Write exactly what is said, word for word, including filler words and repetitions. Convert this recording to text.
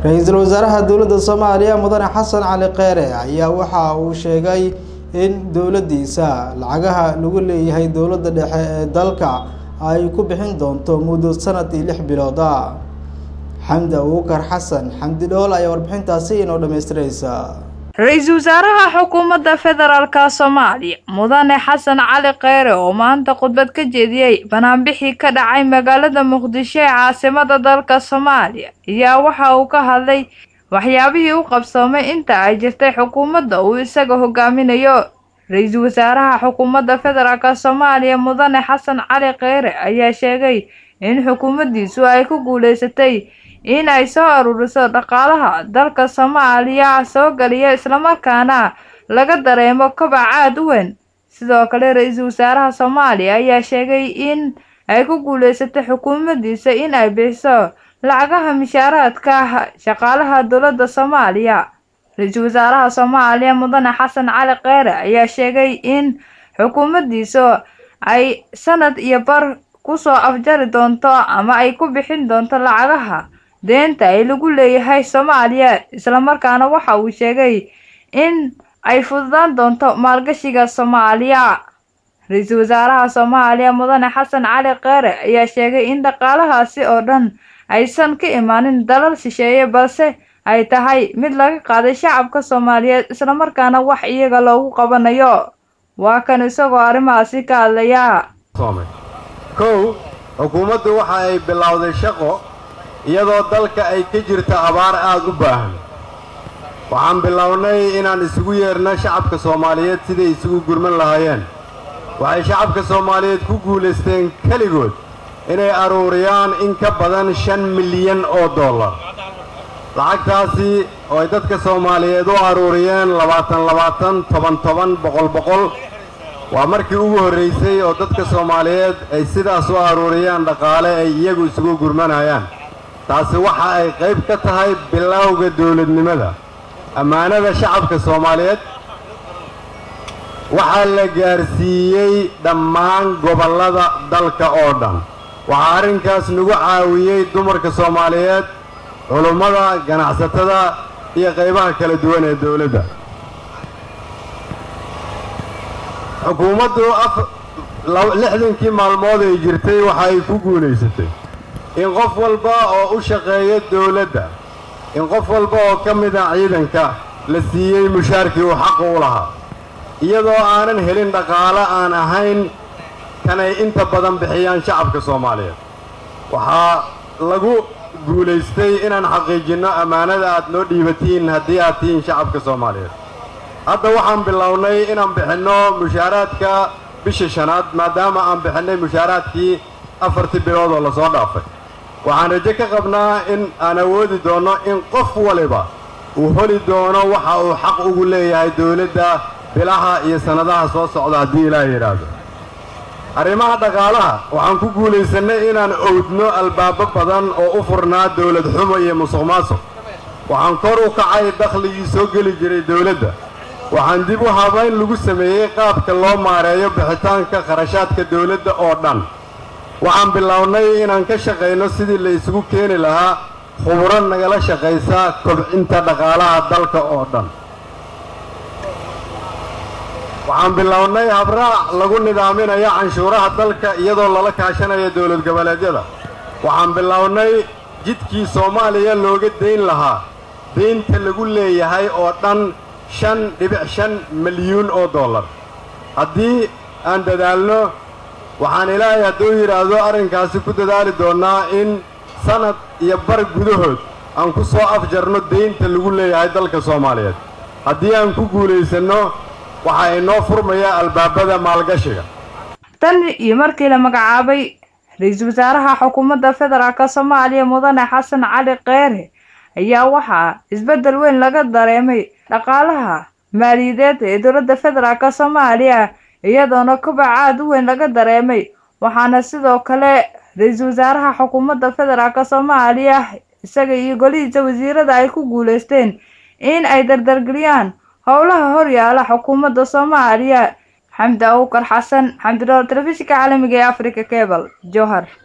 Ra'iisul Wasaaraha Dowladda Soomaaliya Mudane Xasan Cali Kheyre ayaa waxa uu sheegay in dowladdiisa lacagaha lagu leeyahay dowladda dhexe ee dalka ay ku bixin doonto muddo sanad iyo lix bilood ah. Xamdi Abuukar Xasan Xamdi Dhool ayaa warbixintaasi inoo dhameystiraysa. Ra'iisul Wasaaraha Xukuumadda Federaalka Soomaaliya Mudane Xasan Cali Kheyre oo maanta khudbad ka jeediyay banaanbixii ka dhacay magaalada Muqdisho ee caasimadda dalka Soomaaliya ayaa waxa uu ka hadlay waxyaabihii uu qabsoomay inta ay jirtay xukuumadda uu isaga hogaaminayo. Ra'iisul Wasaaraha Xukuumadda Federaalka Soomaaliya Mudane Xasan Cali Kheyre ayaa sheegay in xukuumaddiisu ay ku guuleysatay in ay soo ururiso dhaqaalaha dalka Soomaaliya soo galiya isla markaana laga dareemo kobac aad u weyn. Sidoo kale Ra'iisul Wasaaraha Soomaaliya ayaa sheegay in ay ku guuleysatay xukuumaddiisa in ay bixiso lacagaha mishaaraadka shaqaalaha dowladda Soomaaliya. Ra'iisul Wasaaraha Soomaaliya Mudane Xasan Cali Kheyre ayaa sheegay in xukuumaddiisu ay sanad iyo bar ku soo afjari doonto ama ay ku bixin doonto lacagaha deenta ay lagu leeyahay Soomaaliya, isla markaana waxa uu sheegay in ay fududaan doonto maalgashiga Soomaaliya. Ra'iisul Wasaaraha Soomaaliya Mudane Xasan Cali Kheyre ayaa sheegay in dhaqaalahaasi oo dhan aysan ka imaanin dalal shisheeye balse ay tahay mid laga qaaday shacabka Soomaaliyeed isla markaana wax iyaga loogu qabanayo. Waa kan isagoo arrimahaasi ka hadlaya. kow xukuumaddu waxa ay bilowday shaqo iyadoo dalka ay ka jirto abaar aad u baahan. waxaan bilownay inaan isugu yeerno shacabka Soomaaliyeed siday isugu gurman lahaayeen. waxay shacabka Soomaaliyeed ku guuleysteen kaligood inay aruuriyaan in ka badan shan milyan oo dollar. lacagtaasi oo ay dadka Soomaaliyeed u aruuriyeen labaatan labaatan toban toban boqol boqol waa markii ugu horreysay oo dadka Soomaaliyeed ay sidaas u aruuriyaan dhaqaale ay iyagu isugu gurmanayaan. taasi waxa ay qayb ka tahay bilowga dawladnimada. ammaanada shacabka Soomaaliyeed waxa la gaarsiiyey dhammaan gobollada dalka oo dhan. waxa arrinkaas nagu caawiyey dumarka Soomaaliyeed, culummada, ganacsatada iyo qaybaha kala duwan ee dawladda. xukuumaddu lixdankii maalmood ay jirtay waxa ay ku guulaysatay in qof walba oo u shaqeeya dawladda, in qof walba oo ka mid ah ciidanka la siiyey mushaarkii uu xaq u lahaa, iyadoo aanan helin dhaqaale aan ahayn kanay inta badan bixiyaan shacabka Soomaaliyeed. waxaa lagu guulaystay inaan xaqiijinno ammaanada aad noo dhiibatiin haddii aad tihiin shacabka Soomaaliyeed. hadda waxaan bilownay inaan bixinno mushaaraadka bisha shanaad maadaama aan bixinnay mushaaraadkii afartii bilood oo la soo dhaafay. waxaan rajo ka qabnaa in aan awoodi doonno in qof waliba uu heli doono waxa uu xaq ugu leeyahay dawladda bilaha iyo sannadaha soo socda haddii Ilaahay yidhaahdo. arrimaha dhaqaalaha waxaan ku guulaysannay inaan owdno albaabo badan oo u furnaa dawlad xumo iyo musuqmaasuq. waxaan kor u kacay dakhligii soo geli jiray dawladda. waxaan dib u habayn lagu sameeyey qaabka loo maareeyo bixitaanka kharashaadka dawladda oo dhan. waxaan bilownay inaan ka shaqayno sidii la isugu keeni lahaa khuburo nagala shaqaysa kobcinta dhaqaalaha dalka oo dhan. waxaan bilownay habraac lagu nidaaminayo canshuuraha dalka iyadoo lala kaashanayo dawlad goboleedyada. waxaan bilownay jidkii Soomaaliya looga dayn lahaa deynta lagu leeyahay oo dhan shan dhibic shan milyuun oo dollar. haddii aan dadaalno waxaan Ilaahay hadduu yidhaahdo arrinkaasi ku dadaali doonnaa in sanad iyo bar gudahood aan ku soo afjarno deynta lagu leeyahay dalka Soomaaliyeed. haddii aan ku guulaysanno waxa inoo furmaya albaabada maalgashiga. tan iyo markii la magacaabay Ra'iisul Wasaaraha Xukuumadda Federaalka Soomaaliya Mudane Xasan Cali Kheyre ayaa waxaa isbeddel weyn laga dareemay dhaqaalaha maaliyadeed ee dowladda Federaalka Soomaaliya iyadoona kobac aad u weyn laga dareemay. waxaana sidoo kale Ra'iisul Wasaaraha Xukuumadda Federaalka Soomaaliya isaga iyo golihiisa wasiirada ay ku guuleysteen in ay dardargeliyaan howlaha horyaala xukuumadda Soomaaliya. Xamdi Abuukar Xasan Xamdi Dhool, telefishinka caalamiga ee Africa Cable, Jowhar.